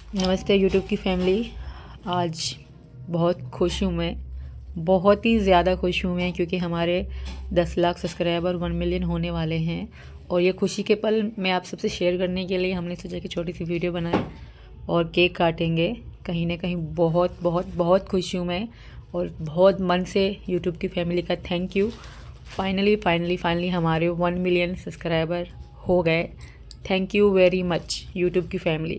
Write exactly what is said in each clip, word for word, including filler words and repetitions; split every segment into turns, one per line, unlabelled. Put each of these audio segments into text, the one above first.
नमस्ते यूट्यूब की फैमिली। आज बहुत खुश हूँ मैं, बहुत ही ज़्यादा खुश हूँ मैं क्योंकि हमारे दस लाख सब्सक्राइबर वन मिलियन होने वाले हैं। और ये खुशी के पल मैं आप सबसे शेयर करने के लिए हमने सोचा कि छोटी सी वीडियो बनाए और केक काटेंगे। कहीं ना कहीं बहुत बहुत बहुत खुश हूँ मैं और बहुत मन से यूट्यूब की फैमिली का thank you. Finally finally finally हमारे वन मिलियन सब्सक्राइबर हो गए। Thank you very much YouTube की फैमिली।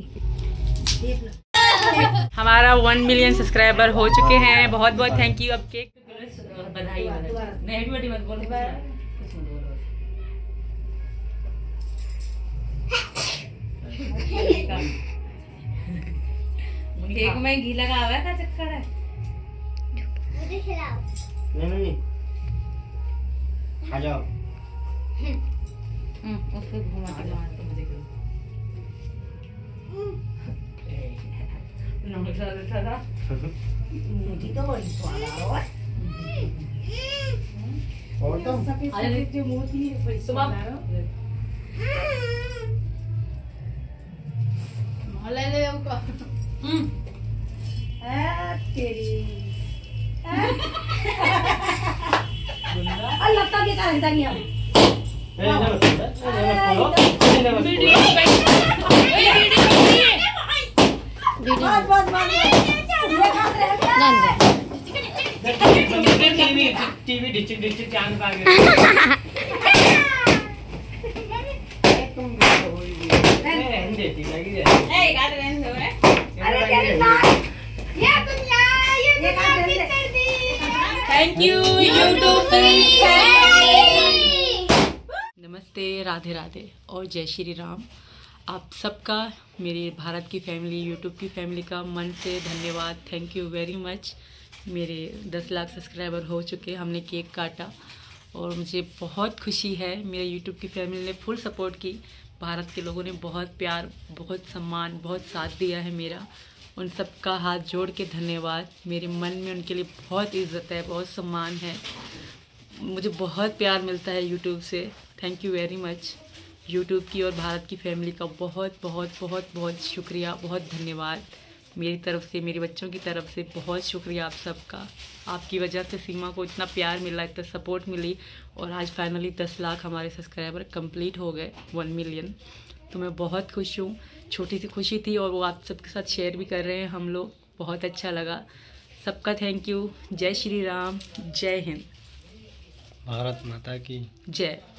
हमारा वन मिलियन सब्सक्राइबर हो चुके हैं। बहुत बहुत थैंक यू। अब केक बधाई
केक में घी लगा हुआ है, क्या चक्कर है?
मुझे खिलाओ।
नहीं नहीं खा जाओ।
हम्म उसको घुमा के मार दो मुझे। मुझे तो बड़ी स्वाद आ रहा है।
और तो
सफेद जो मोती है बड़ी स्वाद आ रहा है। ले ले उनको। हम्म आ तेरी अल्लाह का क्या करता नहीं है।
टीवी डिचिक डिचिक चांद आ गया। तुम रहने देती लगी जाए।
ए गाड़ रहने दो रे। अरे तेरी नाक ये दुनिया ये दुनिया भीतर दी। थैंक यू यूट्यूब की फैमिली।
नमस्ते, राधे राधे और जय श्री राम। आप सबका, मेरी भारत की फैमिली, यूट्यूब की फैमिली का मन से धन्यवाद। Thank you very much. मेरे दस लाख सब्सक्राइबर हो चुके, हमने केक काटा और मुझे बहुत खुशी है। मेरे यूट्यूब की फैमिली ने फुल सपोर्ट की। भारत के लोगों ने बहुत प्यार, बहुत सम्मान, बहुत साथ दिया है मेरा। उन सब का हाथ जोड़ के धन्यवाद। मेरे मन में उनके लिए बहुत इज़्ज़त है, बहुत सम्मान है। मुझे बहुत प्यार मिलता है यूट्यूब से। Thank you very much YouTube की और भारत की फैमिली का बहुत बहुत बहुत बहुत शुक्रिया, बहुत धन्यवाद। मेरी तरफ से, मेरे बच्चों की तरफ से बहुत शुक्रिया आप सबका। आपकी वजह से सीमा को इतना प्यार मिला, इतना सपोर्ट मिली और आज फाइनली दस लाख हमारे सब्सक्राइबर कंप्लीट हो गए, वन मिलियन। तो मैं बहुत खुश हूँ। छोटी सी खुशी थी और वो आप सबके साथ शेयर भी कर रहे हैं हम लोग। बहुत अच्छा लगा। सबका थैंक यू। जय श्री राम, जय हिंद,
भारत माता की
जय।